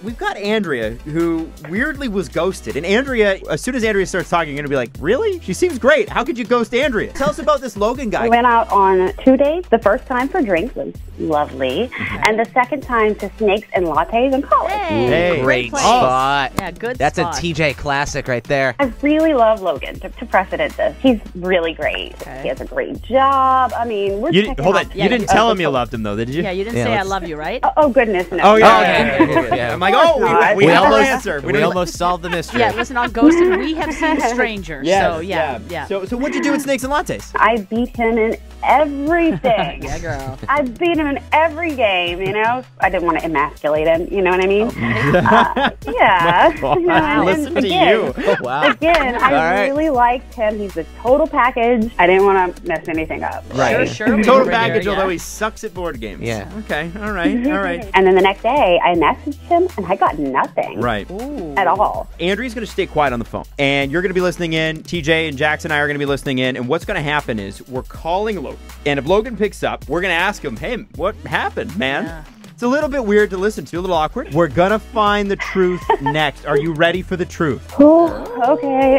we've got Andrea, who weirdly was ghosted. And Andrea, as soon as Andrea starts talking, you're going to be like, really? She seems great. How could you ghost Andrea? Tell us about this Logan guy. We went out on 2 dates. The first time for drinks was lovely. And the second time to snakes and lattes in college. Hey. Great place. spot. Yeah, good That's spot. a TJ classic right there. I really love Logan, to precedent this. He's really great. Okay. He has a great job. I mean, we're You checking hold out- on. You didn't tell him you loved him, though, did you? Yeah, you didn't Yeah, say I let's- love you, right? Oh, goodness, no. Oh, yeah. Okay. Okay. Yeah. I'm like, Of oh, course not. we We have our almost- answer. We almost solved the mystery. Yeah, listen, on Ghosted, we have seen strangers. Yes, So, yeah. So what'd you do with snakes and lattes? I beat him in everything. Yeah, girl. I beat him in every game, you know? I didn't want to emasculate him, you know what I mean? Yeah. And Listen to again, you. Wow. Again, I right. really liked him. He's a total package. I didn't want to mess anything up. Right. Sure. we Total were package, here, yeah. although he sucks at board games. Yeah. Okay. All right. All right. And then the next day, I messaged him, and I got nothing Right. Ooh. at all. Andrea's going to stay quiet on the phone, and you're going to be listening in. TJ and Jackson and I are going to be listening in, and what's going to happen is we're calling Logan, and if Logan picks up, we're going to ask him, hey, what happened, man? Yeah. It's a little bit weird to listen to, a little awkward. We're going to find the truth next. Are you ready for the truth? Okay,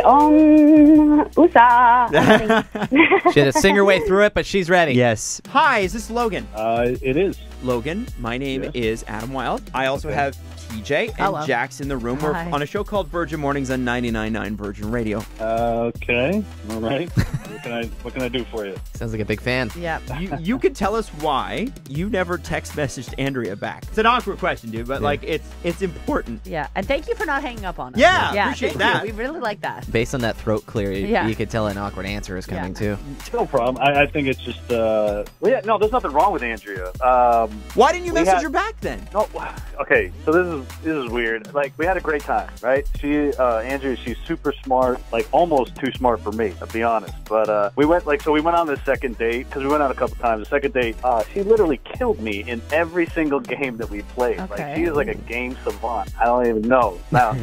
USA. She had to sing her way through it, but she's ready. Yes. Hi, is this Logan? It is. Logan, my name Yes. is Adam Wilde. I also have TJ and Hello. Jax in the room. We're Hi. on a show called Virgin Mornings on 99.9 Virgin Radio. Okay. All right. What can I do for you? Sounds like a big fan. Yeah. You could tell us why you never text messaged Andrea back. It's an awkward question, dude, but like it's important. Yeah. And thank you for not hanging up on us. Yeah, Thank appreciate you. that. We really like that. Based on that throat clear, Yeah. you could tell an awkward answer is coming too. No problem. I think it's just. Well, yeah. No, there's nothing wrong with Andrea. Why didn't you We message had- her back then? No. Okay. So this is weird. Like we had a great time, right? Andrea, she's super smart. Like almost too smart for me, to be honest. But we went on the second date because we went out a couple times. The second date, she literally killed me in every single game that we played. Okay. Like she is like a game savant. I don't even know. Now,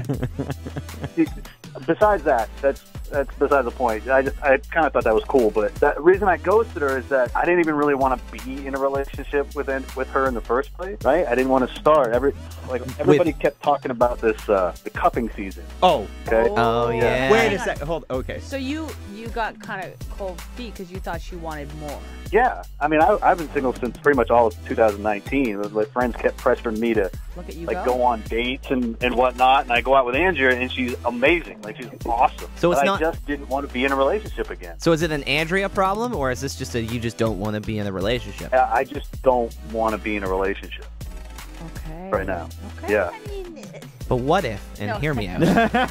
besides that, that's beside the point. I kind of thought that was cool, but the reason I ghosted her is that I didn't even really want to be in a relationship with her in the first place, right? I didn't want to start. Everybody kept talking about this the cuffing season. Oh, Okay. Oh, yeah. wait a second. Hold. Okay. So you got kind of cold feet because you thought she wanted more. Yeah, I mean, I've been single since pretty much all of 2019. My friends kept pressuring me to Look at you go on dates and whatnot, and I go out with Andrea, and she's amazing. Like she's awesome. So it's But not- I just didn't want to be in a relationship again. So is it an Andrea problem, or is this just you just don't want to be in a relationship? I just don't want to be in a relationship Okay. right now. Okay. Yeah. I mean, But what if, and No. hear me out,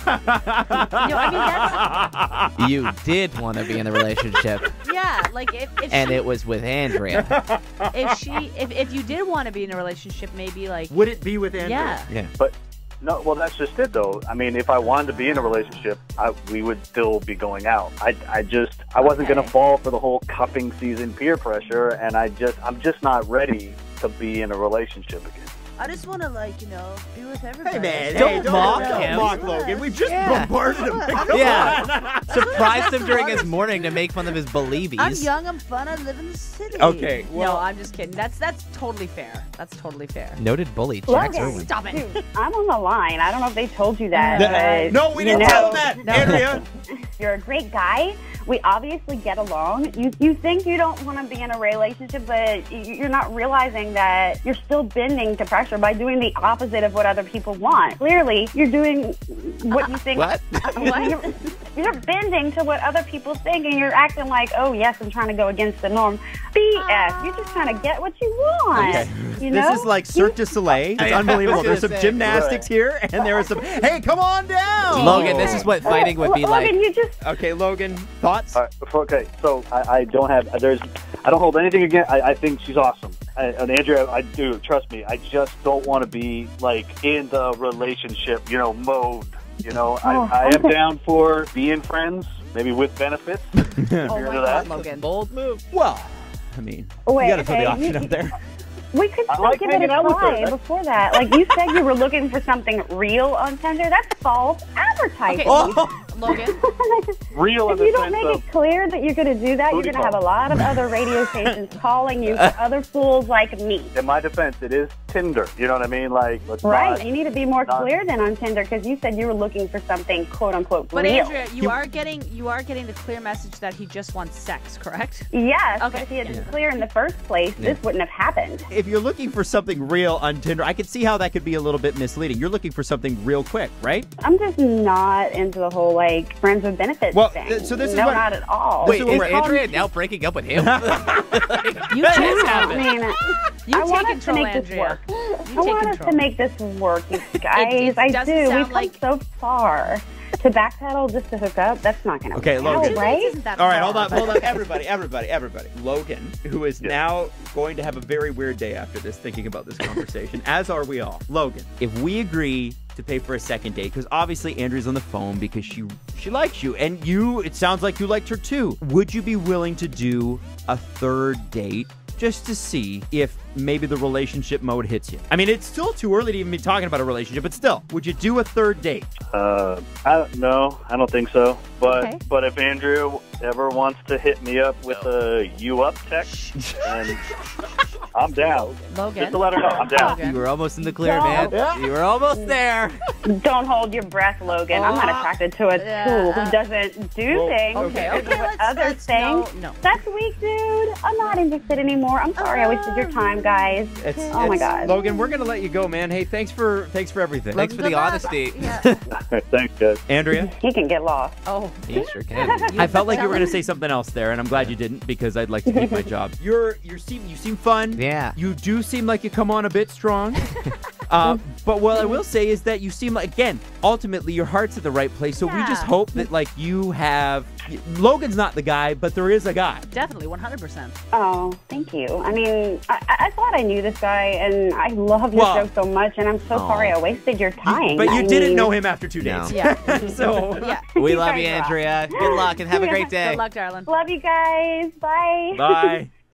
I mean, you did want to be in a relationship, yeah, like if and she, it was with Andrea? if you did want to be in a relationship, maybe like Would it be with Andrea? yeah. Yeah. But no, well, that's just it, though. I mean, if I wanted to be in a relationship, we would still be going out. I wasn't Okay. going to fall for the whole cuffing season peer pressure, and I'm just not ready to be in a relationship again. I just want to be with everybody. Hey man, Don't hey, mock don't him. mock Logan. We just Yeah. bombarded him. Come Yeah. on. Surprised him during his morning to make fun of his believies. I'm young, I'm fun, I live in the city. Okay, well- no, I'm just kidding. That's totally fair. That's totally fair. Noted bully, Jax Logan. Irwin. Stop it. Dude, I'm on the line. I don't know if they told you that. but, No, we you didn't know, tell him that, no. Andrea. You're a great guy. We obviously get along. You think you don't want to be in a relationship, but you're not realizing that you're still bending to pressure by doing the opposite of what other people want. Clearly, you're doing what you think. What? You're bending to what other people think, and you're acting like, oh, yes, I'm trying to go against the norm. BS. You're just trying to get what you want. Okay. You know? This is like Cirque du Soleil. It's I unbelievable. was There's some gonna say. gymnastics here, and there is some. Hey, come on down, Logan, this is what fighting would be like. Logan, you just... Okay, Logan, thoughts? All right, okay, so I don't hold anything against. I think she's awesome, and Andrea, I do. Trust me, I just don't want to be like in the relationship, mode. I am down for being friends, maybe with benefits. Oh You're my into God, that? Logan. Bold move. Well, I mean, Wait, you got to throw the okay, option out there. We could I still like give it hanging a out with her. try before that. Like, you said you were looking for something real on Tinder. That's false advertising. Okay, Logan. Real in If the you don't sense make of it clear that you're going to do that, you're Booty going to have a call. lot of other radio stations calling you for other fools like me. in my defense, it is Tinder. You know what I mean? Like, let's Right. not. You need to be more clear than on Tinder because you said you were looking for something quote unquote But real. Andrea, you are getting the clear message that he just wants sex, correct? Yes, Okay. but if he had been clear in the first place, this wouldn't have happened. If you're looking for something real on Tinder, I can see how that could be a little bit misleading. You're looking for something real quick, right? I'm just not into the whole like friends with benefits Well, thing. so this is no, what- not at all. Wait, So is we're- Andrea now breaking up with him? You What take is control. I happening? mean, You I take want us to control, make this Andrea. work. You I take want us control. to make this work, you guys. It I doesn't do. sound We've come like- so far. To backpedal just to hook up, that's not going to Okay, work Logan. out, right? Isn't that All right, hard? hold on. Everybody. Logan, who is now going to have a very weird day after this, thinking about this conversation, as are we all. Logan, if we agree to pay for a second date, because obviously Andrea's on the phone because she likes you, and it sounds like you liked her too. Would you be willing to do a third date just to see if maybe the relationship mode hits you? I mean, it's still too early to even be talking about a relationship, but still, would you do a third date? No, I don't think so. But Okay. but if Andrew ever wants to hit me up with a "you up" text, then I'm down. Logan. Just to let her know, I'm down. You were almost in the clear, man. You were almost there. Don't hold your breath, Logan. I'm not attracted to a tool who doesn't do things. Okay, because okay, with other let's things. no. That's weak, dude. I'm not interested anymore. I'm sorry I wasted your time, guys. Oh my God. Logan, we're gonna let you go, man. Hey, thanks for everything. Thanks for the honesty. Yeah. Thanks, guys. Andrea, He can get lost. Oh. You sure can. I felt like you were gonna say something else there, and I'm glad you didn't because I'd like to keep my job. You seem fun. Yeah. You do seem like you come on a bit strong. But what I will say is that you seem like, again, ultimately your heart's at the right place. So we just Yeah. hope that like you have. Logan's not the guy, but there is a guy. Definitely, 100%. Oh, thank you. I mean, I thought I knew this guy, and I love your Well- show so much, and I'm so sorry I wasted your time. But you I didn't mean, know him after 2 No. days. Yeah. So Yeah. We love guys you, rock. Andrea. Good luck and have a great day. Good luck, darling. Love you guys. Bye. bye.